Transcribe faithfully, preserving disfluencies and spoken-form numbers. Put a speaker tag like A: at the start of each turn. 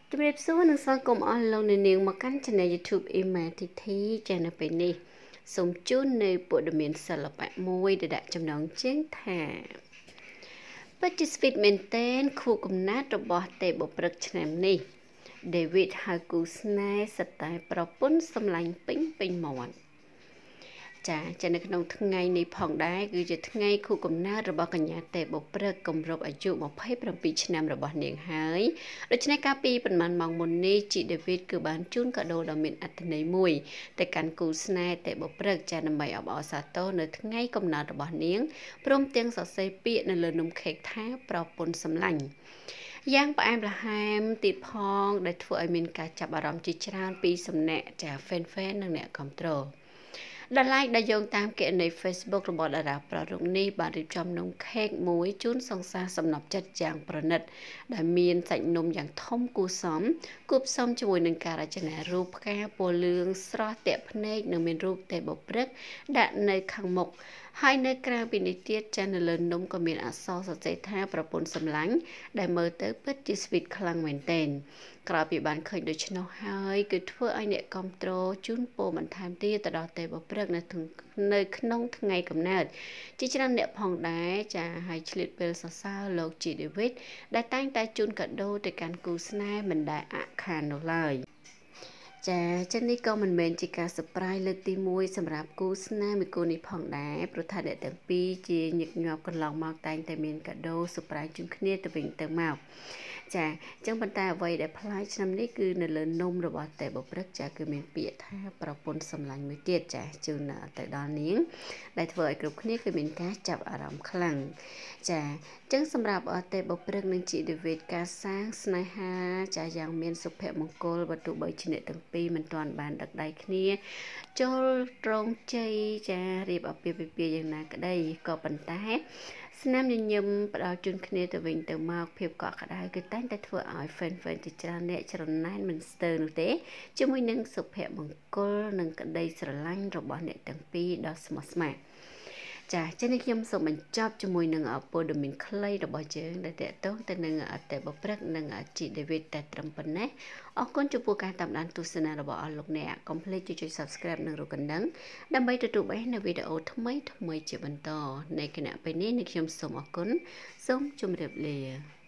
A: ជំរាបសួរនិងស្វាគមន៍អស់លោកអ្នកនាងមកកាន់ Channel YouTube Immatithi ចានៅពេលនេះសូមជូននៅព័ត៌មានសិល្បៈមួយដែលដាក់ចំណងជើងថាពិតជាស្វីតមែនទែនខួបកំណើតរបស់ទេពបុព្រឹកឆ្នាំនេះ David ហៅគូស្នេហ៍សិតតែប្រពន្ធសម្លាញ់ពេញពេញមាត់ចាចានៅក្នុងថ្ងៃនេះផងដែរគឺជាថ្ងៃខួបកំណើតរបស់កញ្ញាទេពបុព្រឹកគម្រប់អាយុម្ភៃប្រាំពីរឆ្នាំរបស់នាងហើយដូច្នេះកាលពីប៉ុន្មានម៉ោងមុននេះជីដេវីតគឺបានជូនកាដូដ៏មានអត្ថន័យមួយទៅកាន់គូស្នេហ៍ទេពបុព្រឹកចាដើម្បីអបអរសាទរនៅថ្ងៃកំណើតរបស់នាងព្រមទាំងសរសេរពាក្យនៅលើនំខេកថាប្រពន្ធសម្លាញ់យ៉ាងផ្អែមល្ហែមទៀតផងដែលធ្វើឲ្យមានការចាប់អារម្មណ៍ជាច្រើនពីសំណាក់ចា fan fan និងអ្នកគាំទ្រដែល like ដែលយោងតាមគណនី Facebook របស់តារាប្រុសរូបនេះបានរៀបចំនំខេកមួយជូនសង្សារសំណប់ចិត្តយ៉ាងប្រណិតដែលមានសាច់នំយ៉ាងធំគួរសមគួបផ្សំជាមួយនឹងការរចនារូបផ្កាពណ៌លឿងស្រស់ទាក់ភ្នែកនិងមានរូបទេពបុព្រឹកដាក់នៅខាងមុខហើយនៅក្រៅពីនេះទៀតចានៅលើនំក៏មានអក្សរសរសេរថាប្រពន្ធសម្លាញ់ដែលមើលទៅពិតជាស្វីតខ្លាំងមែនទែនក្រោយពីបានឃើញដូច្នោះហើយគឺធ្វើឲ្យអ្នកគាំទ្រជូនពរបន្ថែមទៀតទៅដល់ទេពបុព្រឹកនៅនៅក្នុងថ្ងៃកំណើតជាច្រើនអ្នកផងដែរចាហើយឆ្លៀតពេលសរសើរលោកជីដេវីតដែលតែងតែជូនកាដូទៅកាន់គូស្នេហ៍មិនដែលអាក់ខាននោះឡើយចាចឹងនេះក៏មិនមែនជាការ surprise លើកទីមួយសម្រាប់គូស្នេហ៍មួយគូនេះផងដែរព្រោះថាអ្នកទាំងពីរជាញឹកញាប់កន្លងមកតែងតែមានកាដូ surprise ជូនគ្នាទៅវិញទៅមកចាចឹងប៉ុន្តែអ្វីដែលប្លែកឆ្នាំនេះគឺនៅលើនំរបស់ទេពបុព្រឹកចាគឺមានពាក្យថាប្រពន្ធសម្លាញ់មួយទៀតចាជូនទៅដល់នាងដែលធ្វើឲ្យគ្រប់គ្នាគឺមានការចាប់អារម្មណ៍ខ្លាំងចាចឹងសម្រាប់ទេពបុព្រឹកនិងជីដេវីតការសាងស្នេហាចាយ៉ាងមានសុភមង្គលបើទោះបីជាអ្នកទាំងពីរមិនទាន់បានដឹកដៃគ្នាចូលត្រង់ជ័យចារៀបអាពាហ៍ពិពាហ៍យ៉ាងណាក្តីក៏ប៉ុន្តែស្នាមញញឹមផ្ដល់ជូនគ្នាទៅវិញទៅមកភាពកក់ក្ដៅគឺតែងតែធ្វើឲ្យ fan fan ជាច្រើនអ្នកច្រណែនមិនស្ទើរនោះទេជាមួយនឹងសុភមង្គលនិងក្តីស្រឡាញ់របស់អ្នកទាំងពីរដ៏ស្មោះស្ម័គ្រចា៎ចឹងនេះខ្ញុំសូមបញ្ចប់ជាមួយនឹងព័ត៌មានខ្លីរបស់យើងដែលតកតងទៅនឹងទេពបុព្រឹកនិងជីដេវីតតែត្រឹមប៉ុណ្ណេះអរគុណចំពោះការតាមដានទស្សនារបស់អស់លោកអ្នកកុំភ្លេចចុច Subscribe និងរូបកណ្ដឹងដើម្បីទទួលបាននូវវីដេអូថ្មីថ្មីជាបន្តនៅគណៈពេលនេះខ្ញុំសូមអរគុណសូមជម្រាបលា